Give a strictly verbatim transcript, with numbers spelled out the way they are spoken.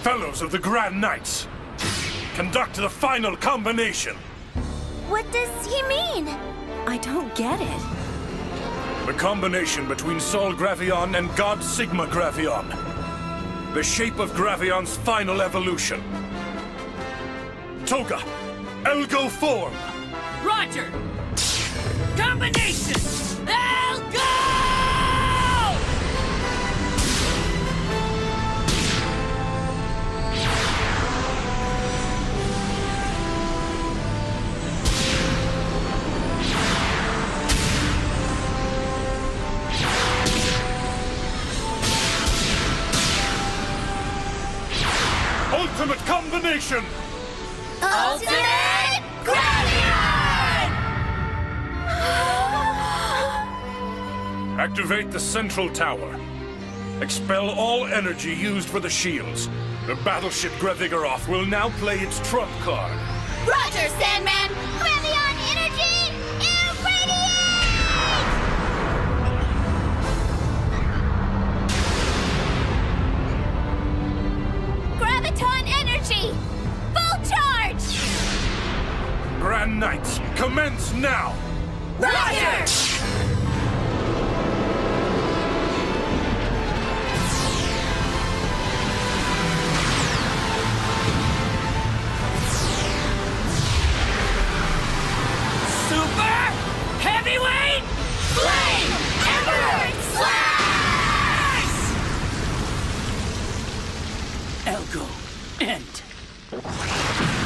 Fellows of the Grand Knights, conduct the final combination. What does he mean? I don't get it. The combination between Sol Gravion and God Sigma Gravion. The shape of Gravion's final evolution. Toga, Elgo form. Roger! Combination! Elgo! Ultimate combination! Ultimate Gravion! Activate the central tower. Expel all energy used for the shields. The battleship Grevigoroth will now play its trump card. Roger, Sandman! Gravion energy, irradiate! Graviton energy, full charge! Grand Knights, commence now! Roger! Super heavyweight Flame Emperor Slash! Elgo end.